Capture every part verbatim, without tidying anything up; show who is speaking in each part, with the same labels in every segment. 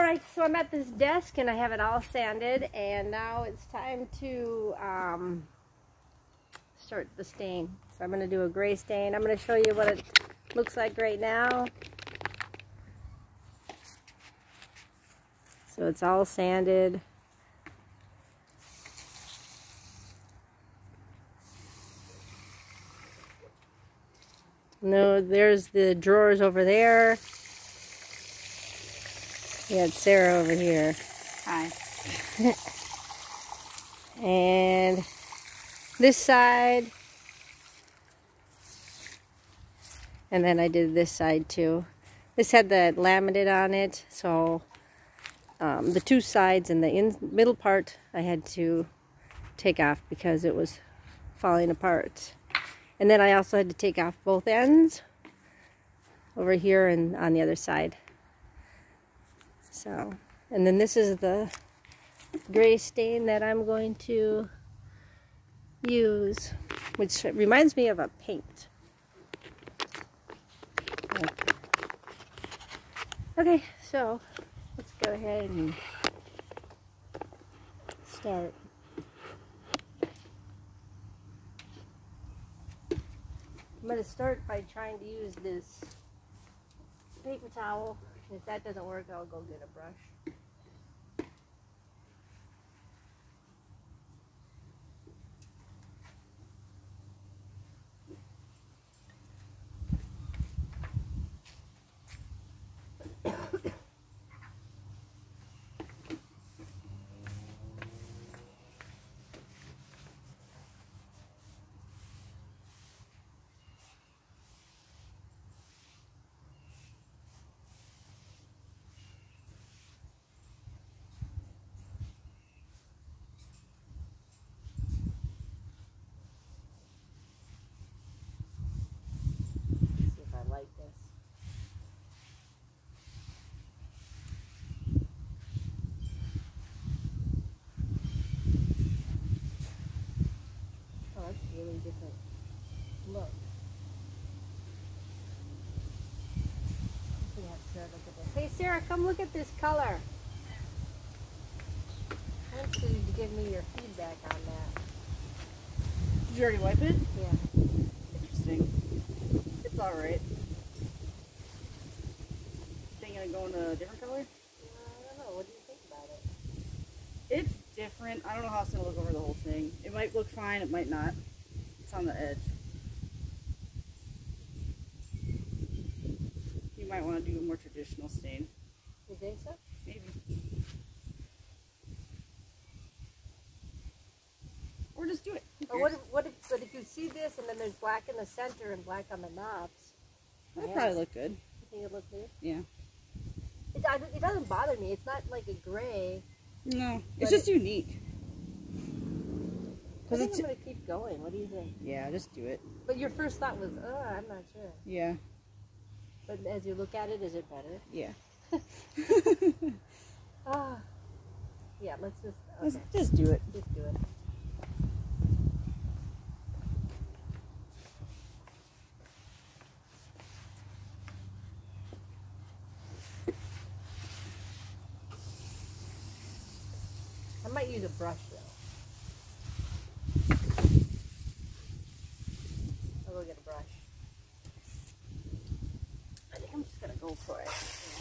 Speaker 1: Alright, so I'm at this desk and I have it all sanded, and now it's time to um, start the stain. So I'm going to do a gray stain. I'm going to show you what it looks like right now. So it's all sanded. No, there's the drawers over there. We got Sarah over here.
Speaker 2: Hi.
Speaker 1: And this side. And then I did this side too. This had the laminate on it, so um, the two sides and the in middle part I had to take off because it was falling apart. And then I also had to take off both ends over here and on the other side. So, and then this is the gray stain that I'm going to use, which reminds me of a paint. Okay, okay, so let's go ahead and start. I'm going to start by trying to use this paper towel. If that doesn't work, I'll go get a brush. Like this. Oh, that's a really different look. We have Sarah look at this. Hey Sarah, come look at this color. I want you to give me your feedback on that.
Speaker 2: Did you already wipe it?
Speaker 1: Yeah.
Speaker 2: Interesting. It's alright. Gonna go in a different color?
Speaker 1: Uh, I don't know. What do you think about it?
Speaker 2: It's different. I don't know how it's gonna look over the whole thing. It might look fine, it might not. It's on the edge. You might want to do a more traditional stain.
Speaker 1: You think so?
Speaker 2: Maybe. Or just do it.
Speaker 1: Or what if, what if, but if you see this and then there's black in the center and black on the knobs?
Speaker 2: That'd probably look good.
Speaker 1: You think it look good?
Speaker 2: Yeah.
Speaker 1: It, it doesn't bother me. It's not like a gray.
Speaker 2: No, it's just it, unique.
Speaker 1: I think I'm going to keep going. What do you think?
Speaker 2: Yeah, just do it.
Speaker 1: But your first thought was, oh, I'm not sure.
Speaker 2: Yeah.
Speaker 1: But as you look at it, is it better?
Speaker 2: Yeah.
Speaker 1: Ah. Yeah, let's just, okay.
Speaker 2: Let's just do it.
Speaker 1: Just do it. I might use a brush though. I'll go get a brush. I think I'm just gonna go for it.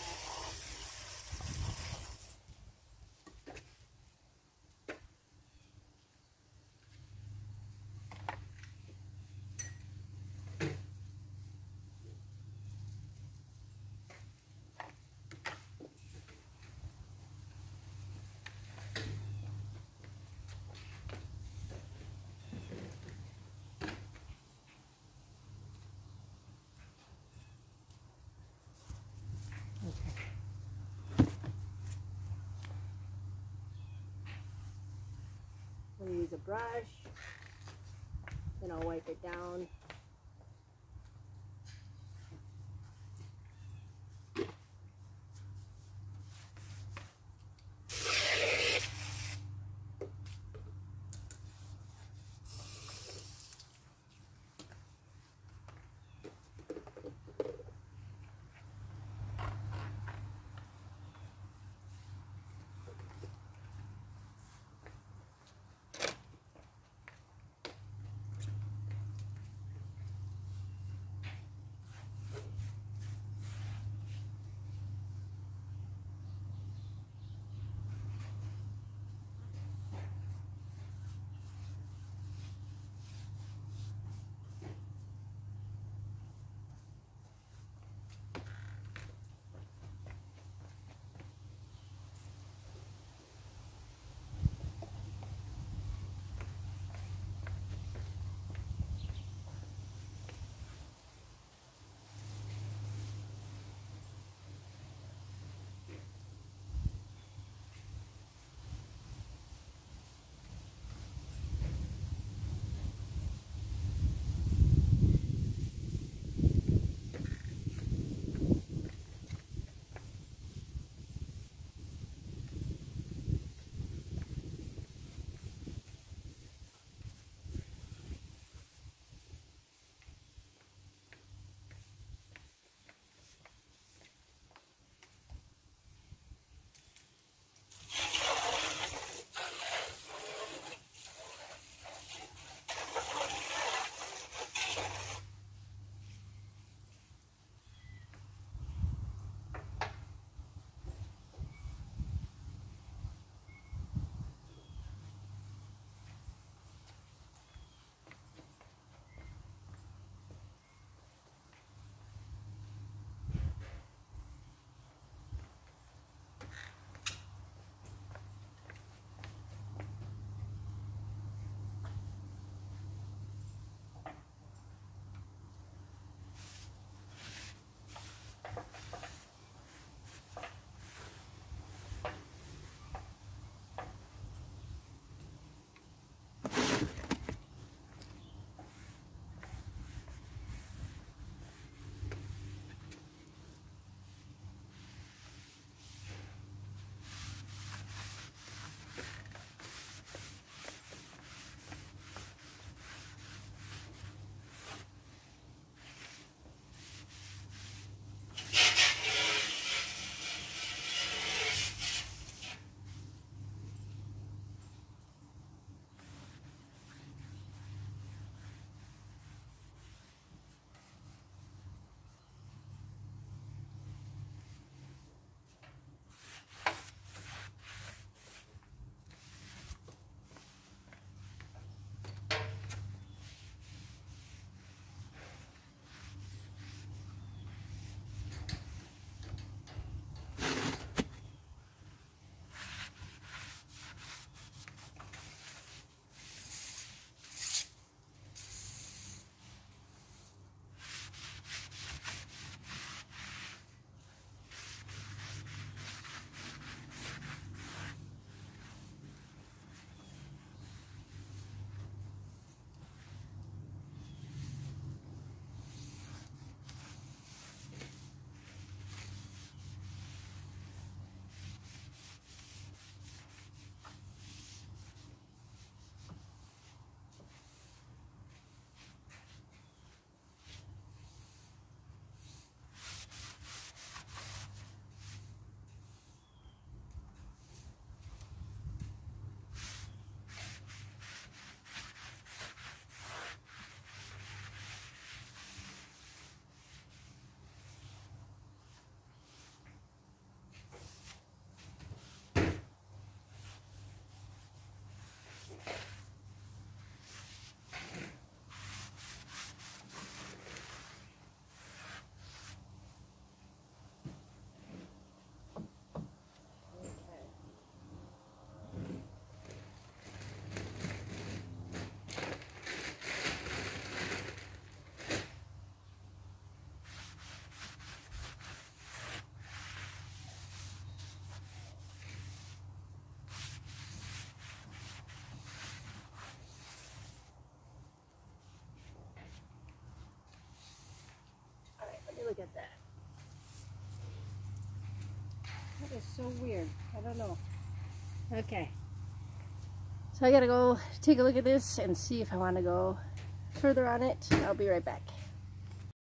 Speaker 1: I'm going to use a brush, then I'll wipe it down. look at that. That is so weird. I don't know. Okay. So I gotta go take a look at this and see if I want to go further on it. I'll be right back.